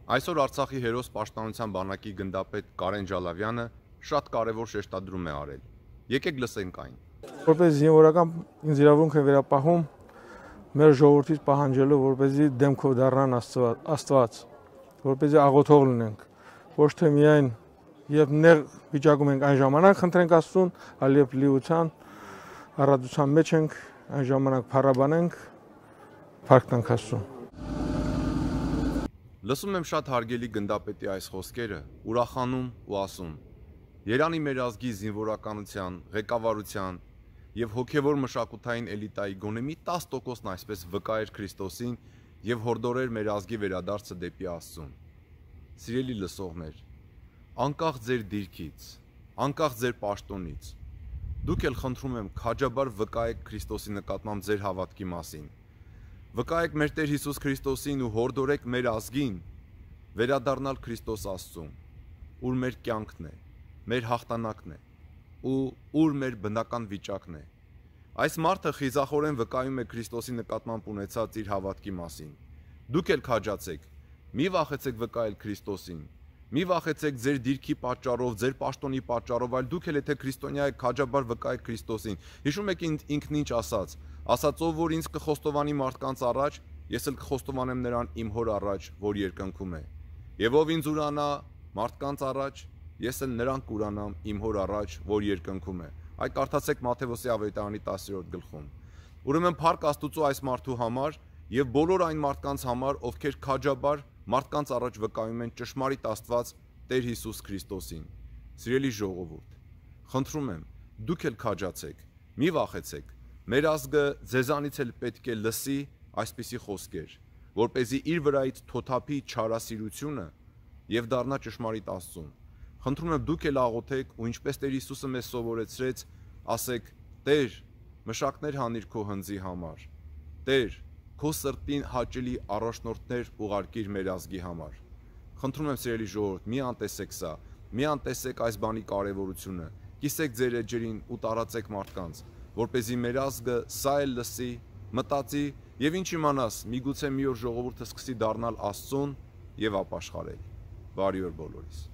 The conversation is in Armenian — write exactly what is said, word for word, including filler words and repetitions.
Այսօր Արցախի հերոս պաշտպանության բանակի գնդապետ Կարեն Ջալավյանը շատ կարևոր շեշտադրում է արել։ Եկեք լսենք այն։ Որպես զինվորական ինձ իրավունք է վերապահում մեր ժողովրդից պահանջելու, որպեսզի դեմքով դառնան Աստված, որպեսզի աղոթող լինենք, ոչ թե միայն եւ նեղ վիճակում ենք այն ժամանակ խնդրենք Աստծուն, այլ եւ լիության առատության մեջ ենք, այն ժամանակ փառաբանենք, փառք տանք Աստծուն։ Լսում եմ շատ հարգելի գնդապետի այս խոսքերը, ուրախանում ու ասում. Երանի մեր ազգի զինվորականության, ղեկավարության եւ հոգեվոր մշակութային էլիտայի գոնե մի տասը տոկոսն այսպես վկայեր Քրիստոսին եւ հորդորեր մեր ազգի վերադարձը դեպի Աստծուն։ Սիրելի լսողներ, անկախ ձեր դիրքից, անկախ ձեր պաշտոնից, դուք էլ խնդրում եմ քաջաբար վկայեք Քրիստոսի նկատմամբ ձեր հավատքի մասին։ Վկայեք մեր Տեր Հիսուս Քրիստոսին ու հորդորեք մեր ազգին վերադառնալ Քրիստոս Աստծուն, ուր մեր կյանքն է, մեր հաղթանակն է ու ուր մեր բնական վիճակն է։ Այս մարդը խիզախորեն վկայում է Քրիստոսի նկատմամբ ունեցած իր հավատքի մասին։ Դուք էլ քաջացեք, մի վախեցեք վկայել Քրիստոսին, մի վախեցեք ձեր դիրքի պատճառով, ձեր պաշտոնի պատճառով, այլ դուք էլ եթե քրիստոնյա եք, քաջաբար վկայեք Քրիստոսին։ Հիշում եք ինքն ինչ ասաց. ասաց ով որ ինձ կխոստովանի մարդկանց առաջ, ես էլ կխոստովանեմ նրան իմ հոր առաջ, որ երկնքում է։ Եվ ով ինձ ուրանա մարդկանց առաջ, ես էլ նրան կուրանամ իմ հոր առաջ, որ երկնքում է։ Այ կարդացեք Մատթեոսի ավետարանի տասերորդ գլխում։ Ուրեմն փառք Աստծո այս մարդու համար եւ բոլոր այն մարդկանց համար, ովքեր քաջաբար մարդկանց առաջ վկայում են ճշմարիտ Աստված Տեր Հիսուս Քրիստոսին։ Սիրելի ժողովուրդ, խնդրում եմ, դուք էլ քաջացեք, մի վախեցեք։ Մեր ազգը ձեզանից էլ պետք է լսի այսպիսի խոսքեր, որպեսզի իր վրայից թոթափի չարասիրությունը եւ դառնա ճշմարիտ Աստծուն։ Խնդրում եմ դուք էլ աղոթեք ու ինչպես Տեր Հիսուսը մեզ սովորեցրեց, ասեք. Տեր, մշակներ հանիր քո հնձի համար։ Տեր, քո սրտին հաճելի առաջնորդներ ուղարկիր մեր ազգի համար։ Խնդրում եմ սիրելի ժողովուրդ, մի անտեսեք սա, մի անտեսեք այս բանի կարևորությունը, կիսեք ձեր էջերին ու տարածեք մարդկանց, որպեսզի մեր ազգը սա էլ լսի, մտածի եւ ինչ իմանաս, միգուցե մի օր ժողովուրդը սկսի դառնալ Աստծուն եւ ապաշխարել։ Բարի օր բոլորիս։